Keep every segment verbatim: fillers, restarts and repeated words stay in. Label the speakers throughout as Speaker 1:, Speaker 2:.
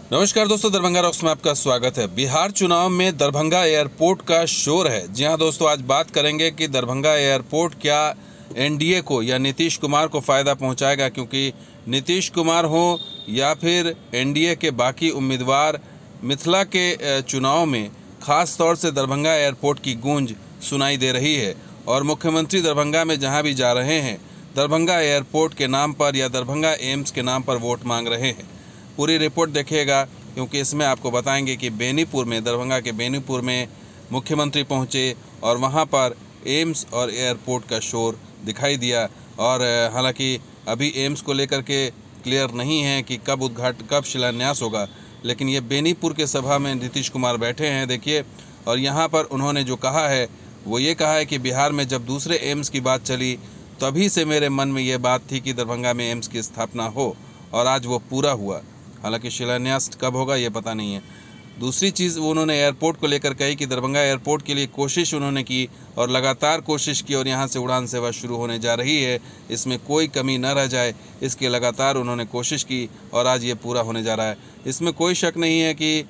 Speaker 1: नमस्कार दोस्तों, दरभंगा रॉक्स में आपका स्वागत है। बिहार चुनाव में दरभंगा एयरपोर्ट का शोर है। जी हां दोस्तों, आज बात करेंगे कि दरभंगा एयरपोर्ट क्या एनडीए को या नीतीश कुमार को फ़ायदा पहुंचाएगा, क्योंकि नीतीश कुमार हो या फिर एनडीए के बाकी उम्मीदवार, मिथिला के चुनाव में खास तौर से दरभंगा एयरपोर्ट की गूंज सुनाई दे रही है। और मुख्यमंत्री दरभंगा में जहाँ भी जा रहे हैं, दरभंगा एयरपोर्ट के नाम पर या दरभंगा एम्स के नाम पर वोट मांग रहे हैं। पूरी रिपोर्ट देखिएगा, क्योंकि इसमें आपको बताएंगे कि बेनीपुर में, दरभंगा के बेनीपुर में मुख्यमंत्री पहुंचे और वहां पर एम्स और एयरपोर्ट का शोर दिखाई दिया। और हालांकि अभी एम्स को लेकर के क्लियर नहीं है कि कब उद्घाटन, कब शिलान्यास होगा, लेकिन ये बेनीपुर के सभा में नीतीश कुमार बैठे हैं, देखिए। और यहाँ पर उन्होंने जो कहा है वो ये कहा है कि बिहार में जब दूसरे एम्स की बात चली तभी से मेरे मन में ये बात थी कि दरभंगा में एम्स की स्थापना हो, और आज वो पूरा हुआ। हालांकि शिलान्यास कब होगा ये पता नहीं है। दूसरी चीज़ उन्होंने एयरपोर्ट को लेकर कही कि दरभंगा एयरपोर्ट के लिए कोशिश उन्होंने की और लगातार कोशिश की, और यहाँ से उड़ान सेवा शुरू होने जा रही है, इसमें कोई कमी न रह जाए, इसकी लगातार उन्होंने कोशिश की और आज ये पूरा होने जा रहा है। इसमें कोई शक नहीं है कि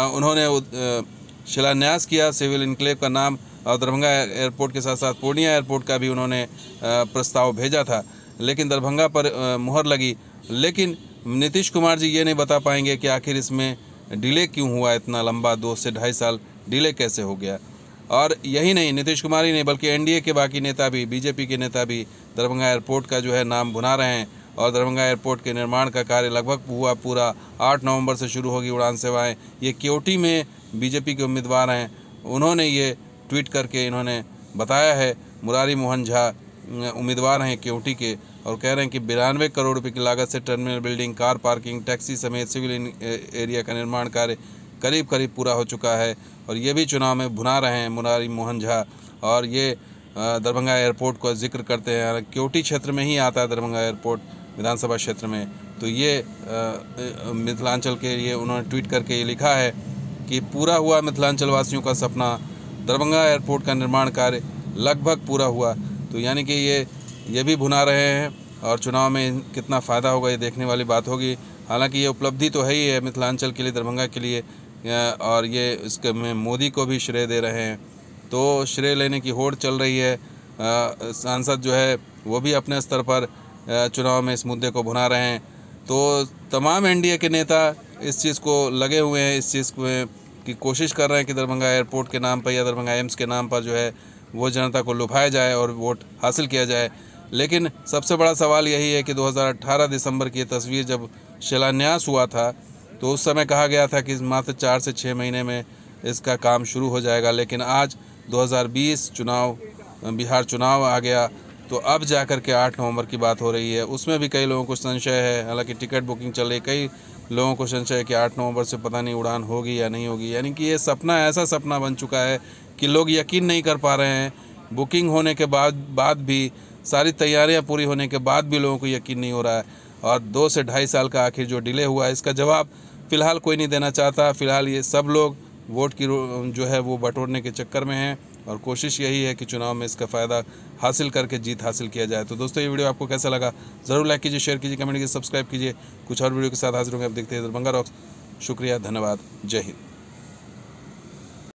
Speaker 1: उन्होंने शिलान्यास किया सिविल इनक्लेव का नाम, और दरभंगा एयरपोर्ट के साथ साथ पूर्णिया एयरपोर्ट का भी उन्होंने प्रस्ताव भेजा था, लेकिन दरभंगा पर मुहर लगी। लेकिन नीतीश कुमार जी ये नहीं बता पाएंगे कि आखिर इसमें डिले क्यों हुआ, इतना लंबा दो से ढाई साल डिले कैसे हो गया। और यही नहीं, नीतीश कुमार ही नहीं बल्कि एनडीए के बाकी नेता भी, बीजेपी के नेता भी दरभंगा एयरपोर्ट का जो है नाम भुना रहे हैं। और दरभंगा एयरपोर्ट के निर्माण का कार्य लगभग हुआ पूरा, आठ नवंबर से शुरू होगी उड़ान सेवाएं। ये केवटी में बीजेपी के उम्मीदवार हैं, उन्होंने ये ट्वीट करके इन्होंने बताया है। मुरारी मोहन झा उम्मीदवार हैं केवटी के, और कह रहे हैं कि बिरानवे करोड़ रुपए की लागत से terminal building, car parking, taxi समेत सिविल एरिया का निर्माण कार्य करीब करीब पूरा हो चुका है। और ये भी चुनाव में भुना रहे हैं मुरारी मोहन झा। और ये दरभंगा एयरपोर्ट का जिक्र करते हैं, केवटी क्षेत्र में ही आता है दरभंगा एयरपोर्ट, विधानसभा क्षेत्र में। तो ये मिथिलांचल के लिए उन्होंने ट्वीट करके ये लिखा है कि पूरा हुआ मिथिलांचल वासियों का सपना, दरभंगा एयरपोर्ट का निर्माण कार्य लगभग पूरा हुआ। तो यानी कि ये ये भी भुना रहे हैं, और चुनाव में कितना फ़ायदा होगा ये देखने वाली बात होगी। हालांकि ये उपलब्धि तो है ही है मिथिलांचल के लिए, दरभंगा के लिए, और ये इसके में मोदी को भी श्रेय दे रहे हैं। तो श्रेय लेने की होड़ चल रही है। सांसद जो है वो भी अपने स्तर पर चुनाव में इस मुद्दे को भुना रहे हैं। तो तमाम एनडीए के नेता इस चीज़ को लगे हुए हैं, इस चीज़ की कोशिश कर रहे हैं कि दरभंगा एयरपोर्ट के नाम पर या दरभंगा एम्स के नाम पर जो है वो जनता को लुभाया जाए और वोट हासिल किया जाए। लेकिन सबसे बड़ा सवाल यही है कि दो हज़ार अठारह दिसंबर की तस्वीर जब शिलान्यास हुआ था तो उस समय कहा गया था कि मात्र चार से छः महीने में इसका काम शुरू हो जाएगा। लेकिन आज दो हज़ार बीस चुनाव, बिहार चुनाव आ गया, तो अब जाकर के आठ नवंबर की बात हो रही है। उसमें भी कई लोगों को संशय है, हालांकि टिकट बुकिंग चल रही, कई लोगों को संशय है कि आठ नवंबर से पता नहीं उड़ान होगी या नहीं होगी। यानी कि ये सपना, ऐसा सपना बन चुका है कि लोग यकीन नहीं कर पा रहे हैं। बुकिंग होने के बाद बाद भी, सारी तैयारियां पूरी होने के बाद भी लोगों को यकीन नहीं हो रहा है। और दो से ढाई साल का आखिर जो डिले हुआ है, इसका जवाब फ़िलहाल कोई नहीं देना चाहता। फ़िलहाल ये सब लोग वोट की जो है वो बटोरने के चक्कर में हैं, और कोशिश यही है कि चुनाव में इसका फ़ायदा हासिल करके जीत हासिल किया जाए। तो दोस्तों, ये वीडियो आपको कैसा लगा ज़रूर लाइक कीजिए, शेयर कीजिए, कमेंट कीजिए, सब्सक्राइब कीजिए। कुछ और वीडियो के साथ हाजिर होंगे। आप देखते हैं दरभंगा रॉक्स। शुक्रिया, धन्यवाद, जय हिंद।